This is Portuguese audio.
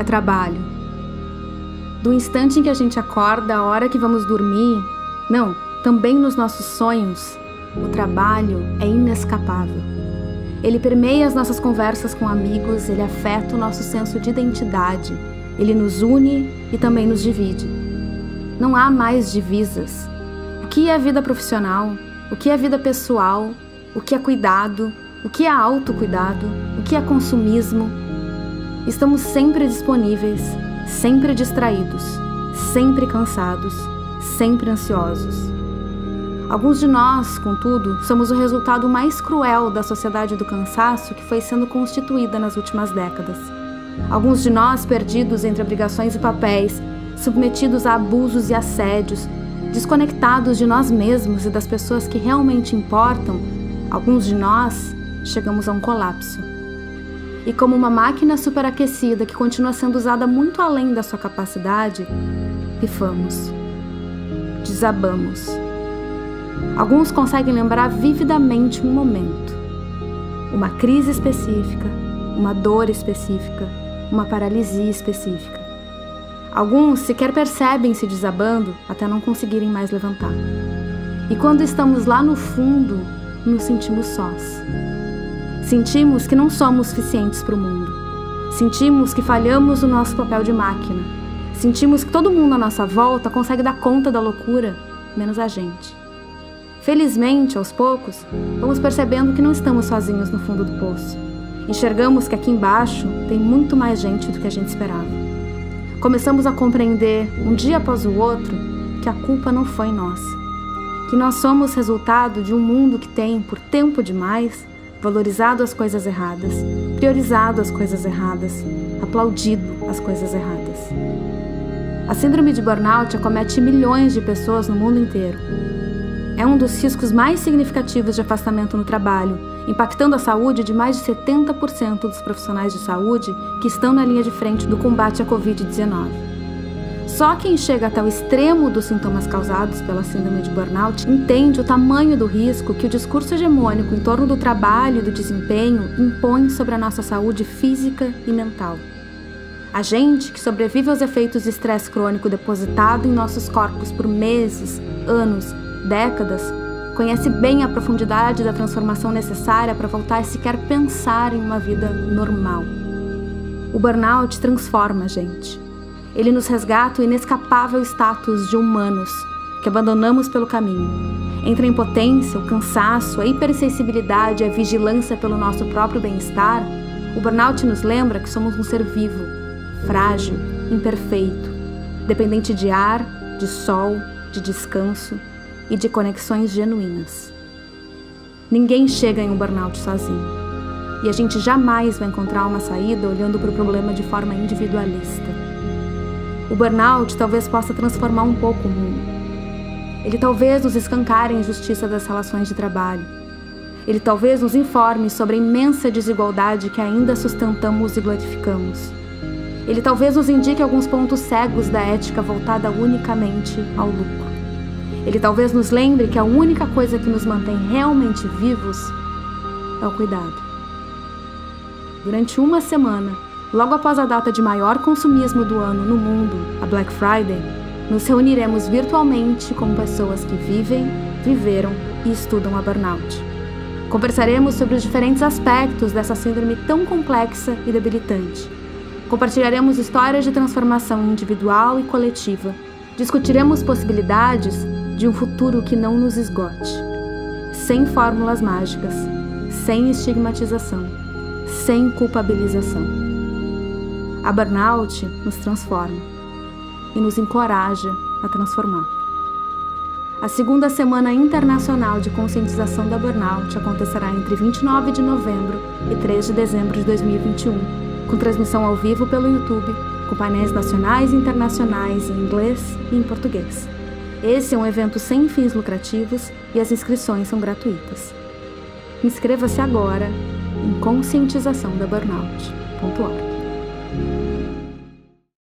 é trabalho. Do instante em que a gente acorda, a hora que vamos dormir, não, também nos nossos sonhos, o trabalho é inescapável. Ele permeia as nossas conversas com amigos, ele afeta o nosso senso de identidade, ele nos une e também nos divide. Não há mais divisas. O que é vida profissional? O que é vida pessoal? O que é cuidado? O que é autocuidado? O que é consumismo? Estamos sempre disponíveis, sempre distraídos, sempre cansados, sempre ansiosos. Alguns de nós, contudo, somos o resultado mais cruel da sociedade do cansaço que foi sendo constituída nas últimas décadas. Alguns de nós perdidos entre obrigações e papéis, submetidos a abusos e assédios, desconectados de nós mesmos e das pessoas que realmente importam, alguns de nós chegamos a um colapso. E como uma máquina superaquecida que continua sendo usada muito além da sua capacidade, pifamos, desabamos. Alguns conseguem lembrar vividamente um momento, uma crise específica, uma dor específica, uma paralisia específica. Alguns sequer percebem se desabando até não conseguirem mais levantar. E quando estamos lá no fundo, nos sentimos sós. Sentimos que não somos suficientes para o mundo. Sentimos que falhamos no nosso papel de máquina. Sentimos que todo mundo à nossa volta consegue dar conta da loucura, menos a gente. Felizmente, aos poucos, vamos percebendo que não estamos sozinhos no fundo do poço. Enxergamos que aqui embaixo tem muito mais gente do que a gente esperava. Começamos a compreender, um dia após o outro, que a culpa não foi nossa. Que nós somos resultado de um mundo que tem, por tempo demais, valorizado as coisas erradas, priorizado as coisas erradas, aplaudido as coisas erradas. A síndrome de burnout acomete milhões de pessoas no mundo inteiro. É um dos riscos mais significativos de afastamento no trabalho, impactando a saúde de mais de 70% dos profissionais de saúde que estão na linha de frente do combate à Covid-19. Só quem chega até o extremo dos sintomas causados pela síndrome de burnout entende o tamanho do risco que o discurso hegemônico em torno do trabalho e do desempenho impõe sobre a nossa saúde física e mental. A gente que sobrevive aos efeitos de estresse crônico depositado em nossos corpos por meses, anos, décadas, conhece bem a profundidade da transformação necessária para voltar a sequer pensar em uma vida normal. O burnout transforma a gente. Ele nos resgata o inescapável status de humanos que abandonamos pelo caminho. Entre a impotência, o cansaço, a hipersensibilidade e a vigilância pelo nosso próprio bem-estar, o burnout nos lembra que somos um ser vivo, frágil, imperfeito, dependente de ar, de sol, de descanso e de conexões genuínas. Ninguém chega em um burnout sozinho. E a gente jamais vai encontrar uma saída olhando para o problema de forma individualista. O burnout talvez possa transformar um pouco o mundo. Ele talvez nos escancare a injustiça das relações de trabalho. Ele talvez nos informe sobre a imensa desigualdade que ainda sustentamos e glorificamos. Ele talvez nos indique alguns pontos cegos da ética voltada unicamente ao lucro. Ele talvez nos lembre que a única coisa que nos mantém realmente vivos é o cuidado. Durante uma semana, logo após a data de maior consumismo do ano no mundo, a Black Friday, nos reuniremos virtualmente com pessoas que vivem, viveram e estudam a burnout. Conversaremos sobre os diferentes aspectos dessa síndrome tão complexa e debilitante. Compartilharemos histórias de transformação individual e coletiva. Discutiremos possibilidades de um futuro que não nos esgote. Sem fórmulas mágicas, sem estigmatização, sem culpabilização. A burnout nos transforma e nos encoraja a transformar. A segunda Semana Internacional de Conscientização da Burnout acontecerá entre 29 de novembro e 3 de dezembro de 2021, com transmissão ao vivo pelo YouTube, com painéis nacionais e internacionais em inglês e em português. Esse é um evento sem fins lucrativos e as inscrições são gratuitas. Inscreva-se agora em conscientizaçãodaburnout.org.